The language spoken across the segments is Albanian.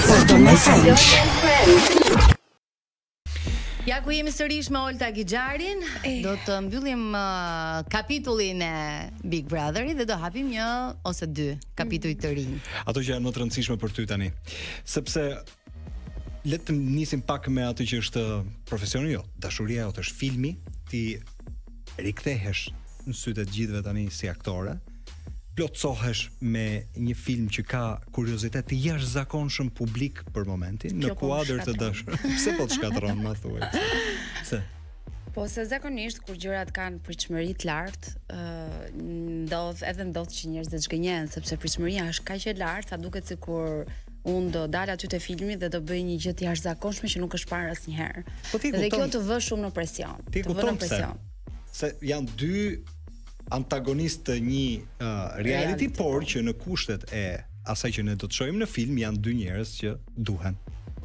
Ja ku jemi sërish me Olta Gixharin, do të mbyllim kapitullin e Big Brotherit dhe do hapim një ose dy kapituj të rinj. Ato që janë më të rëndësishme për ty tani. Sepse le të nisim pak me atë që është profesioni jo, dashuria jote është filmi, ti rikthehesh në sytë të gjithëve tani si aktore. Plotësohesh me një film që ka kuriozitet të jashtëzakonshëm publik për momentin, në kuadër të dashur. Pse po të shkatërron, ma thuaj? Pse? Po se zakonisht kur gjërat kanë pritshmëri të lartë, ndodh që njerëzit zgënjen sepse pritshmëria është kaq e lartë sa duket sikur unë do dal aty te filmi dhe do bëj një gjë të jashtëzakonshme që nuk është parë asnjëherë. Dhe kjo të vë shumë në presion. Ti kupton pse? Se janë dy antagonist të një reality, por që në kushtet e asaj që ne do të shohim në film janë dy njerëz që duhen.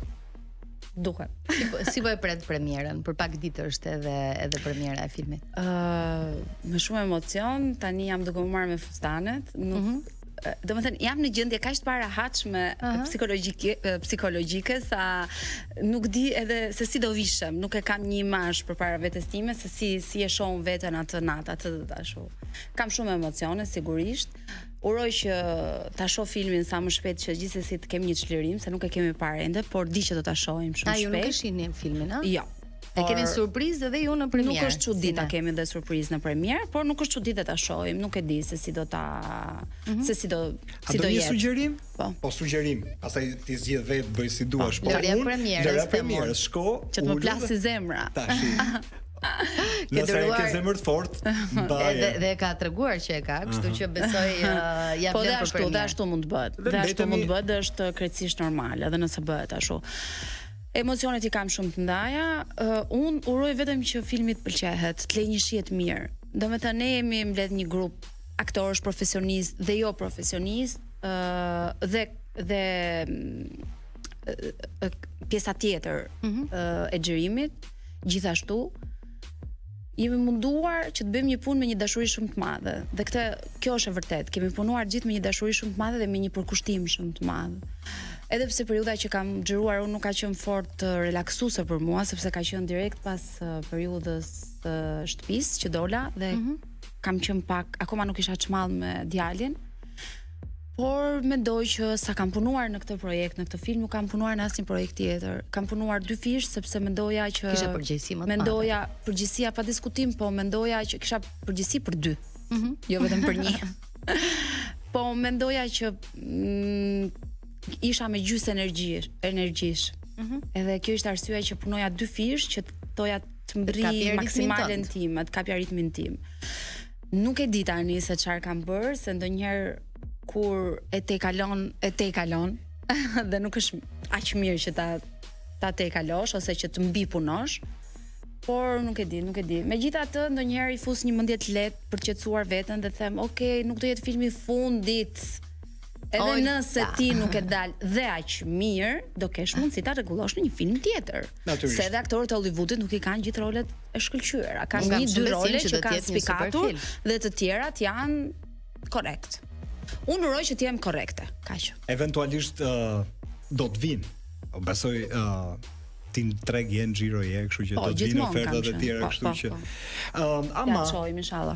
Si po e pret premierën? Për pak ditë është edhe premiera e filmit. Me shumë emocion, tani jam duke më marrë me fustanet, do të thënë jam në gjendje kaq të parahatshme psikologjike sa nuk di edhe se si do vishem, nuk e kam një imazh përpara vetes time se si e shoh veten atë natë, atë ashtu. Kam shumë emocione sigurisht. Uroj që ta shoh filmin sa më shpejt që gjithsesi të kemi një çlirim se nuk e kemi parë ende, por di që do ta shohim shumë shpejt. Ju nuk e shihni filmin, a? Jo. E keni surprizë edhe ju në premierë. Nuk është çuditë ta kemi dhe surprizë në premierë, por nuk është çuditë ta shohim, nuk e di se si do ta se si do jetë. Një sugjerim? Po sugjerim. Pastaj ti zgjedh vetë bëj si duash. Po lëria premierës, shko. Që të më plasi zemra. Tash. Nëse ke zemër të fortë, dhe ka treguar që e ka, kështu që besoj ja vlen për premierë. Po ashtu mund të bëhet. Dhe ashtu mund të bëhet, është krejtësisht normale, edhe nëse bëhet ashtu. Emocionet i kam shumë të ndaja. Unë uroj vetëm që filmi të pëlqehet, të lejë një shije të mirë. Domethënë ne jemi mbledh një grup aktorësh profesionist dhe jo profesionist, dhe pjesa tjetër e xhirimit, gjithashtu jemi munduar që të bëjmë një punë me një dashuri shumë të madhe. Dhe kjo është e vërtet. Kemi punuar gjithë me një dashuri shumë të madhe dhe me një përkushtim shumë të madh. Edhe pse periudha që kam xhiruar unë nuk ka qenë fort relaksuese për mua, sepse ka qenë direkt pas periudhës së shtëpisë që dola dhe kam qenë pak, akoma nuk isha çmall me djalin. Por mendoj që sa kam punuar në këtë projekt, në këtë film, nuk kam punuar në asnjë projekt tjetër. Kam punuar dy fish sepse mendoja që kisha përgjegjësi më të madhe. Mendoja përgjegjësia pa diskutim, po mendoja që kisha përgjegjësi për dy, jo vetëm për një. Po mendoja që isha me gjysë energjish. Edhe kjo ishte arsyeja që punoja dy fish që doja të mbri maksimalen tim, të kapja ritmin tim. Nuk e di tani se çfarë kam bërë, se ndonjëherë kur e te kalon dhe nuk është aq mirë që ta te kalosh ose që të mbi punosh, por nuk e di. Megjithatë ndonjëherë i fus një mendje të lehtë për të qetësuar veten dhe them, "Okej, nuk do jetë filmi i fundit." Edhe nëse ti nuk e dal dhe aq mirë, do kesh mundësi ta rregullosh në një film tjetër. Se edhe aktorët e Hollywoodit nuk i kanë gjithë rolet e shkëlqyera. Kanë një-dy role që kanë spikatur dhe të tjerat janë korrekt. Unë uroj që të jem korrekte, kaq. Eventualisht do të vinë. Besoj ti në treg jenë xhiro je, kështu që do të vinë ofertat e tjera, kështu që. Ama ja shohim inshallah.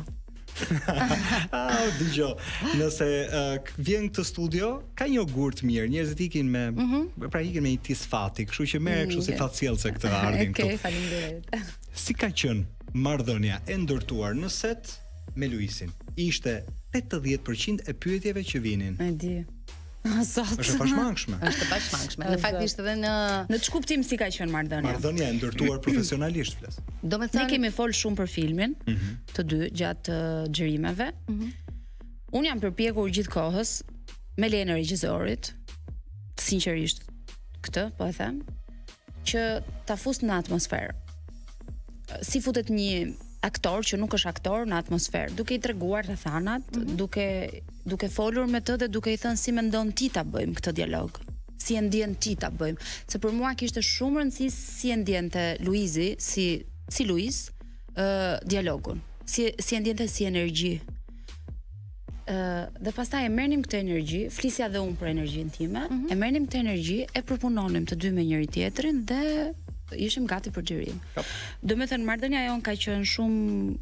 Dëgjoj, nëse vjen këtë studio, ka një ogurt mirë, njerëzit ikin me ikin me një tis fati, kështu që merr kështu si fatcjellse këtë ardhin këtu. Okej, faleminderit. Si ka qenë marrëdhënia e ndërtuar në set me Luisin? Ishte 80% e pyetjeve që vinin. E di. Është pashmangshme. Është pashmangshme. Në fakt ishte edhe në ç'kuptim si ka qenë marrëdhënia. Marrëdhënia e ndërtuar profesionalisht flas. Domethënë ne kemi fol shumë për filmin, të dy gjatë xhirimeve. Unë jam përpjekur gjithkohës me lejen e regjisorit, sinqerisht këtë po e them, që ta fus në atmosferë. Si futet një aktor që nuk është aktor në atmosferë, duke i treguar rrethanat, duke folur me të dhe duke i thënë si mendon ti ta bëjmë këtë dialog. Si e ndjen ti ta bëjmë? Se për mua kishte shumë rëndësi si e ndjente Luizi, si Luis, dialogun. Si e ndjente si energji. Dhe pastaj e merrnim këtë energji, flisja dhe unë për energjinë time, e merrnim këtë energji, e përpunonim të dy me njëri tjetrin dhe ishim gati për xhirim. Do të thënë marrëdhënia jon ka qenë shumë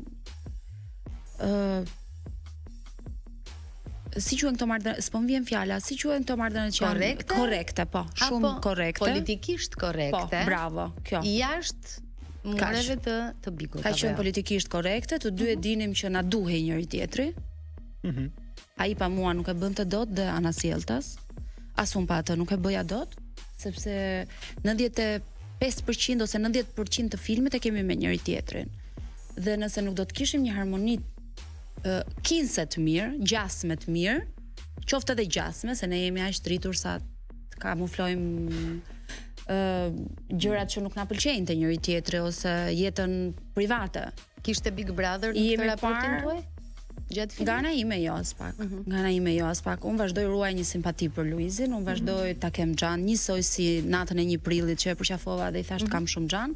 si quhen këto marrëdhënie, s'po më vjen fjala, si quhen këto marrëdhënie që janë korrekte, po, shumë korrekte. Politikisht korrekte. Po, bravo, kjo. Jashtë mureve të bikut. Ka qenë politikisht korrekte, të dy e dinim që na duhej njëri tjetri. Ai pa mua nuk e bënte dot dhe Ana Sjelltas. As unë pa atë nuk e bëja dot, sepse 95% ose 90% të filmit e kemi me njëri tjetrin. Dhe nëse nuk do të kishim një harmoni kinse të mirë, gjasme të mirë, qoftë edhe gjasme, se ne jemi aq rritur sa të kamuflojmë gjërat që nuk na pëlqejnë te njëri tjetri ose jetën private. Kishte Big Brother në këtë raportin tuaj? Gjatë filmit? Nga ana ime jo as pak. Nga ana ime jo as pak. Unë vazhdoj ruaj një simpati për Luizin, unë vazhdoj ta kem xhan, njësoj si natën e 1 prillit që e përqafova dhe i thash kam shumë xhan.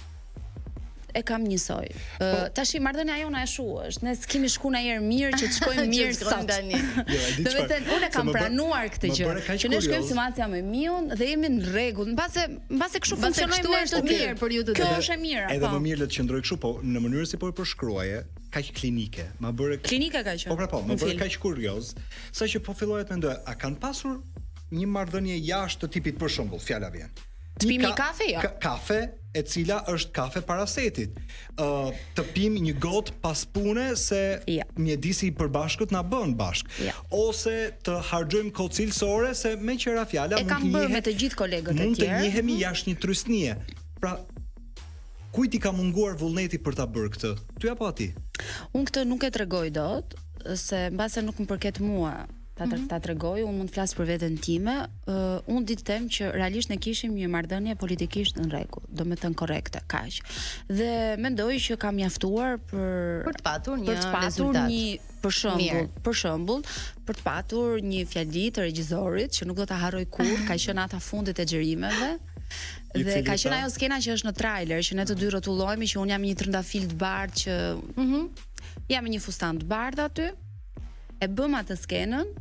E kam njësoj. Tash marrëdhënia jona e shu është. Ne s'kemi shku ndonjëherë mirë që të shkojmë mirë sot tani. Do të thënë unë kam pranuar këtë gjë. Që ne shkojmë si Macia me Miun dhe jemi në rregull. Mbase kështu funksionojmë ne të mirë për ju të dy. Kjo është e mirë. Edhe më mirë le të qëndroj kështu, po në mënyrën si po e përshkruaje, kaq klinike. Ma bëre klinike ka qenë. Po, më bëre kaq kurioz, saqë po filloja të mendoj, a kanë pasur një marrëdhënie jashtë të tipit për shembull, fjala vjen. Të pim një kafe, jo? Kafe, e cila është kafe para setit. Të pim një gotë pas pune se mjedisi i përbashkët na bën bashk. Ose të harxojmë kohë cilësore se me qëra fjala mund të kam bërë me të gjithë kolegët e tjerë. Mund të njihemi jashtë një trysnie. Pra kujt i ka munguar vullneti për ta bërë këtë? Ty apo atij? Unë këtë nuk e tregoj dot, se mbase nuk më përket mua ta tregoj, unë mund të flas për veten time. Unë di të them që realisht ne kishim një marrëdhënie politikisht në rregull, domethënë korrekte, kaq. Dhe mendoj që ka mjaftuar për të patur një rezultat. Për shembull, për të patur një fjali të regjisorit që nuk do ta harroj kurrë, ka qenë ata fundit e xhirimeve. Dhe ka qenë ajo skena që është në trailer, që ne të dy rrotullohemi që un jam një trëndafil të bardhë që jam me një fustan të bardhë aty. E bëm atë skenën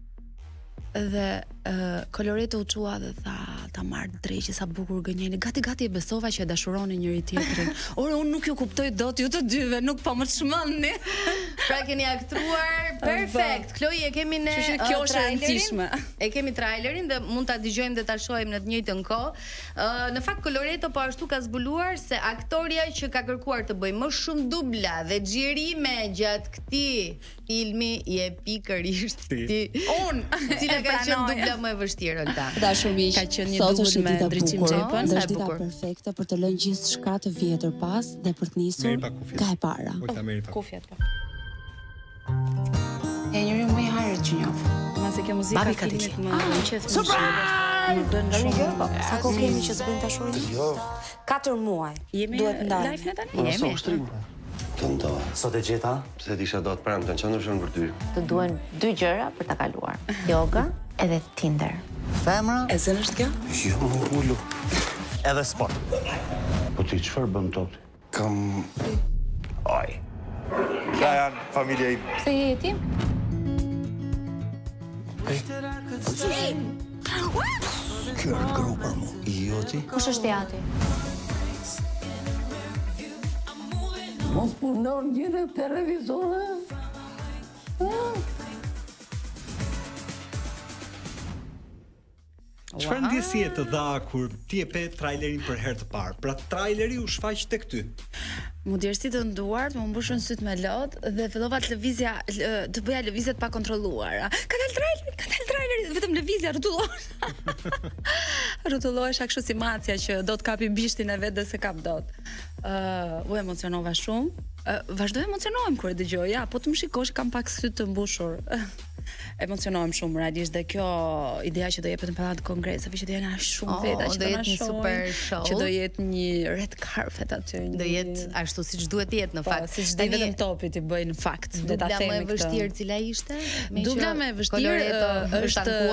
dhe Coloreto u çua dhe tha ta marr drejtë sa bukur gënjeni. Gati e besova që e dashuronin njëri tjetrin. Ore unë nuk ju kuptoj dot ju të dyve, nuk po më çmendni. Pra keni aktuar perfekt. Chloe e kemi ne kjo është e rëndësishme. E kemi trailerin dhe mund ta dëgjojmë dhe ta shohim në të njëjtën kohë. Në fakt Coloreto po ashtu ka zbuluar se aktoria që ka kërkuar të bëjë më shumë dubla dhe xhirime gjatë këtij filmi je pikërisht ti. Unë cila ka qenë dubla më e vështirë Olta. Dashur miq, ka qenë një dubël me ndriçim xhepën, sa e bukur. Është perfekte për të lënë gjithë shkatë të vjetër pas dhe për të nisur nga e para. Kufjet po. E njëri më i harët që njoh. Mase kjo muzika e filmit më qef. Më bën shumë. Sa kohë kemi që s'bëjmë dashuri? Jo. 4 muaj. Duhet ndaj. Live tani? Jemi. Këndo. Sot e gjeta? Pse disha do të pranë të qëndrushën për ty. Të duen 2 gjëra për ta kaluar. Yoga edhe Tinder. Femra? E zënë është kjo? Jo, më ullu. Edhe sport. Po ti çfarë bën tot? Kam... Oj. Ka janë familja im. Se je jetim? Kjo është gru për mu. Jo ti? Kush është jati? Mos punon gjithë televizore. Çfarë ndjesie të dha kur ti e pe trailerin për herë të parë? Pra traileri u shfaq tek ty. Mu djersi të nduart, më mbushën syt me lot dhe fillova të lëvizja, të bëja lëvizjet pa kontrolluara. Ka dal traileri, vetëm lëvizja rrotullohesh. Rrotullohesha kështu si Macia që do të kapi bishtin e vet dhe se kap dot. U emocionova shumë. Vazhdoj emocionohem kur e dëgjoj, ja, po të më shikosh kam pak syt të mbushur. Emocionohem shumë realisht dhe kjo ideja që do jepet në pallatin kongresave që do jenë shumë veta që do jetë një super show, që do jetë një red carpet aty, do jetë ashtu siç duhet të jetë në fakt. Siç dhe vetëm topi ti bëj në fakt, do ta themi këtë. Dubla më e vështirë cila ishte? Dubla më e vështirë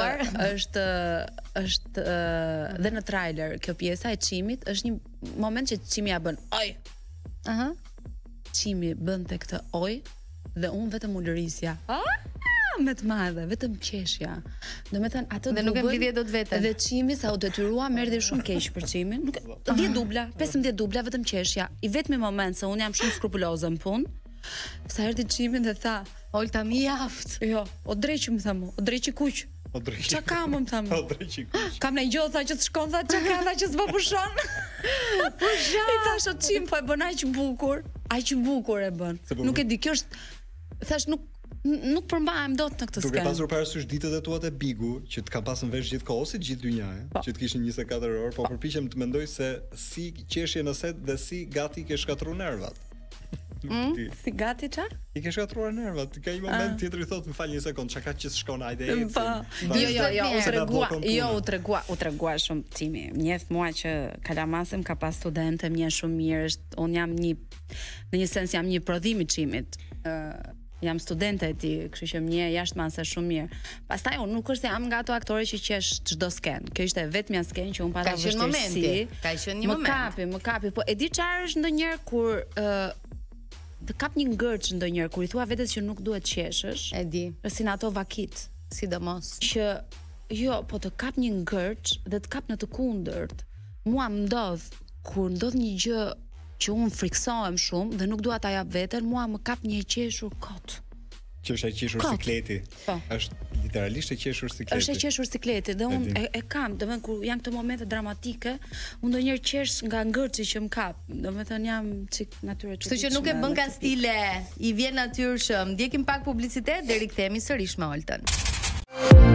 është dhe në trailer kjo pjesa e çimit është një moment që çimi ja bën oj. Çimi bën tek këtë oj dhe unë vetëm u lërisja. më të madhe, vetëm qeshja. Domethënë ato dhe nuk e mblidhje dot veten. Dhe çimi sa u detyrua merr dhe shumë keq për çimin. Nuk 10 dubla, 15 dubla vetëm qeshja. I vetmi moment se un jam shumë skrupuloze në punë. Sa erdhi çimin dhe tha, "Olta mi jaft." Jo, o dreqi më tha mu, o dreqi kuq. Qa kam më thamë? O dreqi kuq. Kam në gjotha që të shkon, tha që ka tha që s'po pushon. I thash o qim, po e bën aq bukur e bën. Nuk e di, kjo është, thash nuk përmbahem dot në këtë skenë. Duke pasur parasysh ditët e tua të Bigu, që të kam pasur vesh gjithkohë si gjithë dynjaja, që të kishin 24 orë, po përpiqem të mendoj se si qeshje në set dhe si gati ke shkatruar nervat. Si gati qa? I ke shkatruar nervat. Ka një moment tjetër i thot, më fal një sekond, çka ka që s'shkon hajde ecë. Jo, u tregua shumë Timi. Njeh mua që Kalamasim ka pas studente, më shumë mirë, un jam në një sens jam një prodhim i Çimit. Jam studente e ti, kështu që më jashtëmase shumë mirë. Pastaj unë nuk është se jam nga ato aktorë që qesh çdo skenë. Kjo ishte vetmja skenë që unë pata vështirësi. Ka qenë një moment. Më kapi, po e di çfarë është ndonjëherë kur të kap një ngërç ndonjëherë kur i thua vetes që nuk duhet qeshësh. E di. Si në ato vakit, sidomos. Që jo, po të kap një ngërç dhe të kap në të kundërt. Mua më ndodh kur ndodh një gjë që unë friksohem shumë dhe nuk dua ta jap veten, mua më kap një qeshur kot. Që është e qeshur sikleti. Është literalisht e qeshur sikleti. Është e qeshur sikleti dhe unë e kam, domethënë kur janë këto momente dramatike, unë ndonjëherë qesh nga ngërçi që më kap. Domethënë jam çik natyrë çik. Kështu që nuk e bën ka stile, i vjen natyrshëm. Ndjekim pak publicitet dhe rikthehemi sërish me Oltën.